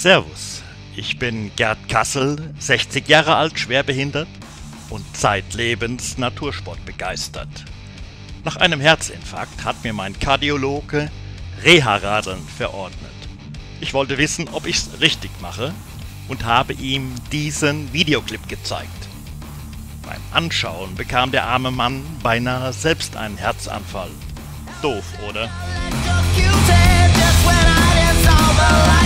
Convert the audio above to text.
Servus, ich bin Gerd Kassel, 60 Jahre alt, schwerbehindert und zeitlebens Natursport begeistert. Nach einem Herzinfarkt hat mir mein Kardiologe Reha-Radeln verordnet. Ich wollte wissen, ob ich's richtig mache und habe ihm diesen Videoclip gezeigt. Beim Anschauen bekam der arme Mann beinahe selbst einen Herzanfall. Doof, oder? Just when I didn't solve the life.